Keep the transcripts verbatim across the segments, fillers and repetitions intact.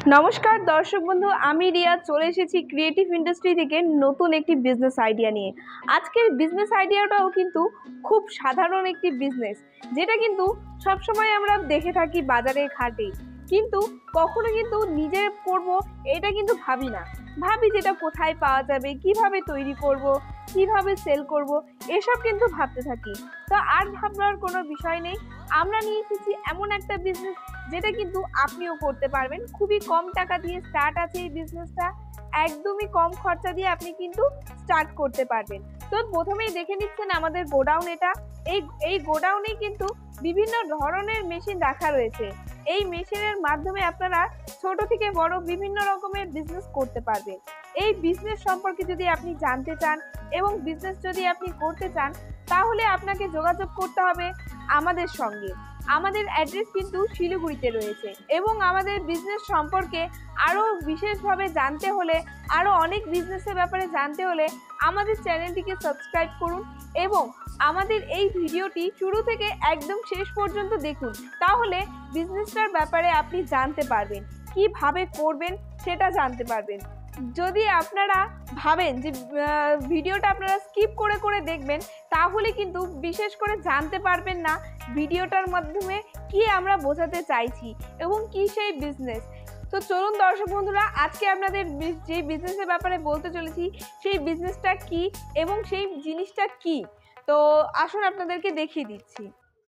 নমস্কার দর্শক বন্ধু, আমি রিয়া চলে এসেছি ক্রিয়েটিভ ইন্ডাস্ট্রি থেকে নতুন একটি বিজনেস আইডিয়া নিয়ে। আজকের বিজনেস আইডিয়াটাও কিন্তু খুব সাধারণ একটি বিজনেস, যেটা কিন্তু সবসময় আমরা দেখে থাকি বাজারে ঘাটে, কিন্তু কখনো কিন্তু নিজে করব এটা কিন্তু ভাবি না। ভাবি যেটা কোথায় পাওয়া যাবে, কিভাবে তৈরি করব, কিভাবে সেল করব, এসব কিন্তু ভাবতে থাকি। তো আর ভাবনার কোনো বিষয় নেই, আমরা নিয়ে এসেছি এমন একটা বিজনেস যেটা কিন্তু আপনিও করতে পারবেন। খুবই কম টাকা দিয়ে স্টার্ট আছে এই বিজনেসটা, একদমই কম খরচা দিয়ে আপনি কিন্তু স্টার্ট করতে পারবেন। তো প্রথমেই দেখে নিচ্ছেন আমাদের গোডাউন, এটা এই এই গোডাউনে কিন্তু বিভিন্ন ধরনের মেশিন রাখা রয়েছে। এই মেশিনের মাধ্যমে আপনারা ছোট থেকে বড় বিভিন্ন রকমের বিজনেস করতে পারবেন। এই বিজনেস সম্পর্কে যদি আপনি জানতে চান এবং বিজনেস যদি আপনি করতে চান, তাহলে আপনাকে যোগাযোগ করতে হবে আমাদের সঙ্গে। আমাদের অ্যাড্রেস কিন্তু শিলিগুড়িতে রয়েছে, এবং আমাদের বিজনেস সম্পর্কে আরও বিশেষভাবে জানতে হলে, আরও অনেক বিজনেসের ব্যাপারে জানতে হলে আমাদের চ্যানেলটিকে সাবস্ক্রাইব করুন এবং আমাদের এই ভিডিওটি শুরু থেকে একদম শেষ পর্যন্ত দেখুন। তাহলে বিজনেসটার ব্যাপারে আপনি জানতে পারবেন, কিভাবে করবেন সেটা জানতে পারবেন। যদি আপনারা ভাবেন যে ভিডিওটা আপনারা স্কিপ করে করে দেখবেন, তাহলে কিন্তু বিশেষ করে জানতে পারবেন না ভিডিওটার মাধ্যমে কি আমরা বোঝাতে চাইছি এবং কি সেই বিজনেস। তো চলুন দর্শক বন্ধুরা, আজকে আপনাদের যে বিজনেসের ব্যাপারে বলতে চলেছি সেই বিজনেসটা কি এবং সেই জিনিসটা কি, তো আসুন আপনাদেরকে দেখিয়ে দিচ্ছি।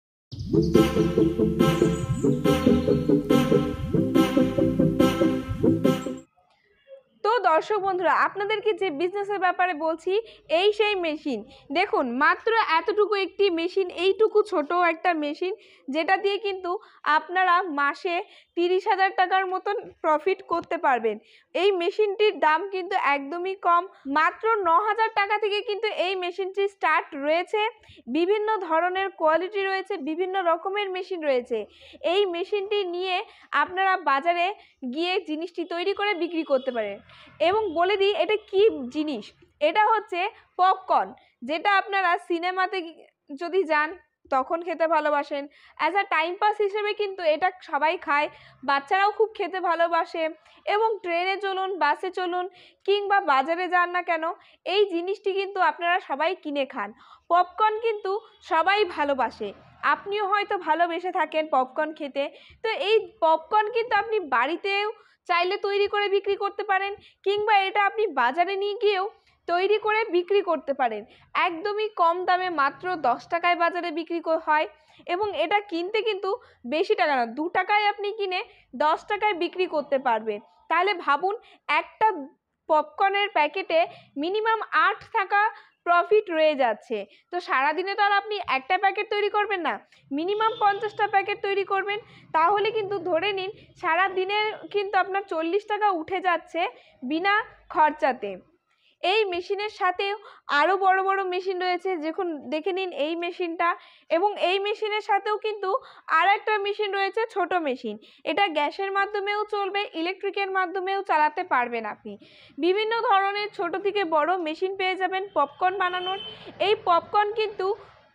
তো দর্শক বন্ধুরা, আপনাদেরকে যে বিজনেসের ব্যাপারে বলছি, এই সেই মেশিন। দেখুন, মাত্র এতটুকু একটি মেশিন, এইটুকু ছোট একটা মেশিন, যেটা দিয়ে কিন্তু আপনারা মাসে তিরিশ হাজার টাকার মতন প্রফিট করতে পারবেন। এই মেশিনটির দাম কিন্তু একদমই কম, মাত্র ন হাজার টাকা থেকে কিন্তু এই মেশিনটি স্টার্ট রয়েছে। বিভিন্ন ধরনের কোয়ালিটি রয়েছে, বিভিন্ন রকমের মেশিন রয়েছে। এই মেশিনটি নিয়ে আপনারা বাজারে গিয়ে জিনিসটি তৈরি করে বিক্রি করতে পারেন। এবং বলে দিই এটা কি জিনিস, এটা হচ্ছে পপকর্ন, যেটা আপনারা সিনেমাতে যদি যান তখন খেতে ভালোবাসেন। অ্যাজ আ টাইম পাস হিসেবে কিন্তু এটা সবাই খায়, বাচ্চারাও খুব খেতে ভালোবাসে। এবং ট্রেনে চলুন, বাসে চলুন, কিংবা বাজারে যান না কেন, এই জিনিসটি কিন্তু আপনারা সবাই কিনে খান। পপকর্ন কিন্তু সবাই ভালোবাসে, আপনিও হয়তো ভালোবেসে থাকেন পপকর্ন খেতে। তো এই পপকর্ন কিন্তু আপনি বাড়িতেও চাইলে তৈরি করে বিক্রি করতে পারেন, কিংবা এটা আপনি বাজারে নিয়ে গিয়েও তৈরি করে বিক্রি করতে পারেন। একদমই কম দামে, মাত্র দশ টাকায় বাজারে বিক্রি হয়। এবং এটা কিনতে কিন্তু বেশি টাকা না, দু টাকায় আপনি কিনে দশ টাকায় বিক্রি করতে পারবেন। তাহলে ভাবুন, একটা পপকর্নের প্যাকেটে মিনিমাম আট টাকা প্রফিট রয়ে যাচ্ছে। তো সারাদিনে তো আর আপনি একটা প্যাকেট তৈরি করবেন না, মিনিমাম পঞ্চাশটা প্যাকেট তৈরি করবেন। তাহলে কিন্তু ধরে নিন সারা দিনের কিন্তু আপনার চল্লিশ টাকা উঠে যাচ্ছে বিনা খরচাতে। এই মেশিনের সাথেও আরও বড় বড় মেশিন রয়েছে, দেখুন দেখে নিন এই মেশিনটা। এবং এই মেশিনের সাথেও কিন্তু আর একটা মেশিন রয়েছে, ছোট মেশিন। এটা গ্যাসের মাধ্যমেও চলবে, ইলেকট্রিকের মাধ্যমেও চালাতে পারবেন আপনি। বিভিন্ন ধরনের ছোট থেকে বড় মেশিন পেয়ে যাবেন পপকর্ন বানানোর। এই পপকর্ন কিন্তু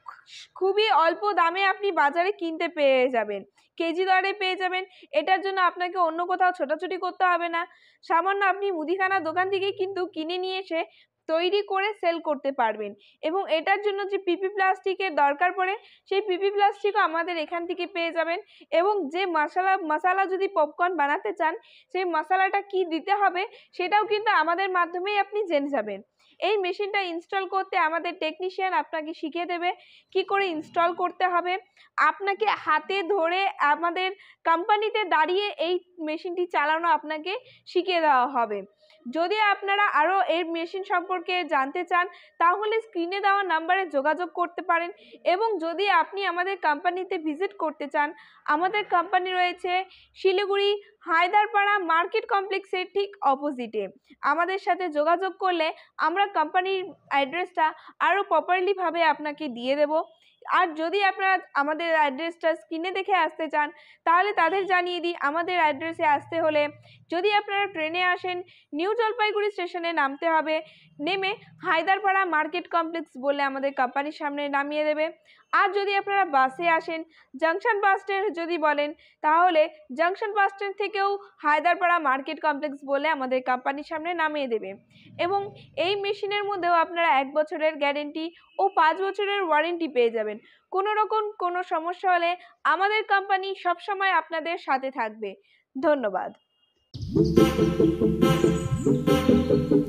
খুবই অল্প দামে আপনি বাজারে কিনতে পেয়ে যাবেন, কেজি দরে পেয়ে যাবেন। এটার জন্য আপনাকে অন্য কোথাও ছোটাছুটি করতে হবে না, সামান্য আপনি মুদিখানা দোকান থেকে কিন্তু কিনে নিয়ে এসে তৈরি করে সেল করতে পারবেন। এবং এটার জন্য যে পিপি প্লাস্টিকের দরকার পড়ে, সেই পিপি প্লাস্টিকও আমাদের এখান থেকে পেয়ে যাবেন। এবং যে মশলা মশলা যদি পপকর্ন বানাতে চান, সেই মশলাটা কি দিতে হবে সেটাও কিন্তু আমাদের মাধ্যমেই আপনি জেনে যাবেন। এই মেশিনটা ইনস্টল করতে আমাদের টেকনিশিয়ান আপনাকে শিখিয়ে দেবে কি করে ইনস্টল করতে হবে। আপনাকে হাতে ধরে আমাদের কোম্পানিতে দাঁড়িয়ে এই মেশিনটি চালানো আপনাকে শিখিয়ে দেওয়া হবে। যদি আপনারা আরও এই মেশিন সম্পর্কে জানতে চান, তাহলে স্ক্রিনে দেওয়া নাম্বারে যোগাযোগ করতে পারেন। এবং যদি আপনি আমাদের কোম্পানিতে ভিজিট করতে চান, আমাদের কোম্পানি রয়েছে শিলিগুড়ি হায়দারপাড়া মার্কেট কমপ্লেক্সের ঠিক অপোজিটে। আমাদের সাথে যোগাযোগ করলে আমরা কোম্পানির অ্যাড্রেসটা আরও প্রপারলিভাবে আপনাকে দিয়ে দেব। আর যদি আপনারা আমাদের অ্যাড্রেসটা স্ক্রিনে দেখে আসতে চান, তাহলে তাদের জানিয়ে দিই আমাদের অ্যাড্রেসে আসতে হলে যদি আপনারা ট্রেনে আসেন, নিউ জলপাইগুড়ি স্টেশনে নামতে হবে। নেমে হায়দারপাড়া মার্কেট কমপ্লেক্স বলে আমাদের কোম্পানির সামনে নামিয়ে দেবে। আর যদি আপনারা বাসে আসেন, জাংশন বাস স্ট্যান্ড যদি বলেন, তাহলে জাংশন বাস স্ট্যান্ড থেকেও হায়দারপাড়া মার্কেট কমপ্লেক্স বলে আমাদের কোম্পানির সামনে নামিয়ে দেবে। এবং এই মেশিনের মধ্যেও আপনারা এক বছরের গ্যারেন্টি ও পাঁচ বছরের ওয়ারেন্টি পেয়ে যাবেন। কোনো রকম কোনো সমস্যা হলে আমাদের কোম্পানি সবসময় আপনাদের সাথে থাকবে। ধন্যবাদ।